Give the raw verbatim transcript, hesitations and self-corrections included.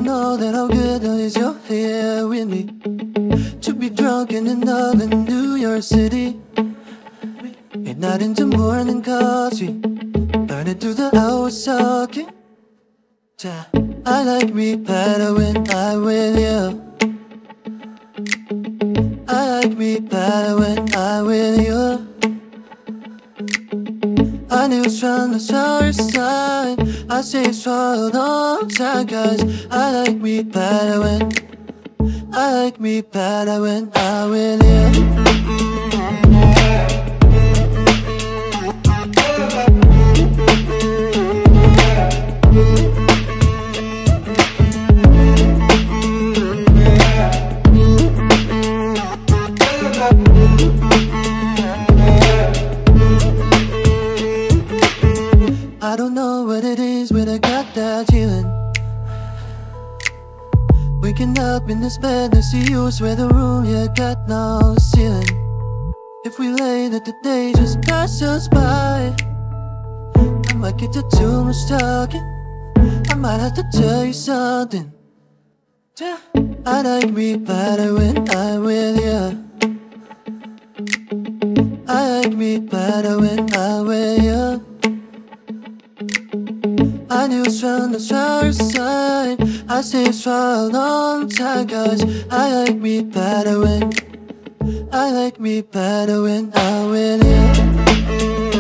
don't know that how good is you're here with me. To be drunk in another New York City. At night in the morning coffee, burning through the hours talking. I like me better when I'm with you. I like me better when I'm with you. I knew from the start side I stayed for a long time, cause I like me better when I like me better when I'm with you. I don't know what it is, but I got that feeling. Waking up in this bed to see you, swear the room, yeah, got no ceiling. If we lay that the day just pass us by, I might get to too much talking. I might have to tell you something. Yeah. I like me better when I'm with you. I like me better when I'm with you. I knew from the first side I stayed for a long time, cause I like me better when I like me better when I'm with you.